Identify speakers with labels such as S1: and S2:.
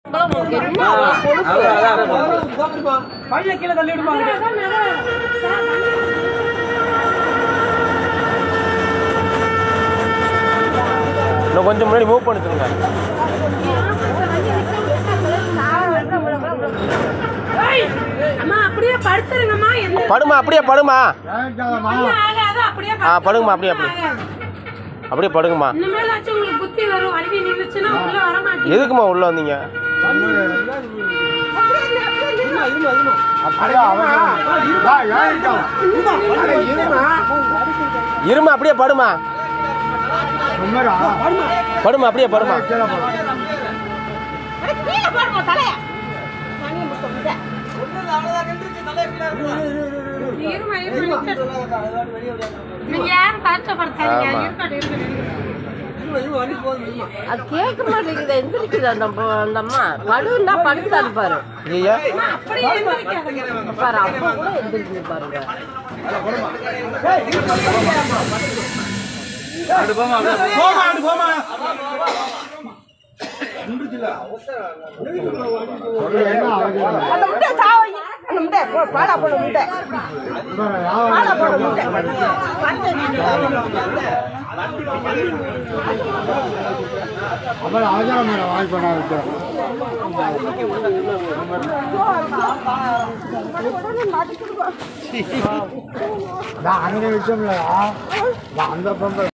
S1: கொஞ்சம் முன்னாடி மூவ் பண்ணி சொல்லுங்க. படுமா அப்படியே படுமா. படுங்கம்மா அப்படியே அப்படியே படுங்கம்மா. எதுக்குமா உள்ள வந்தீங்க? இருமா அப்படியே படுமா. படுமா அப்படியே படுமா.
S2: அது கேட்க மாட்டேங்குது. எந்திரிக்குது அந்த அம்மா. படுன்னா படுத்தாரு பாரு. பாரு அப்பா கூட எந்திரிக்குது பாருங்க.
S3: அந்த விஷயம்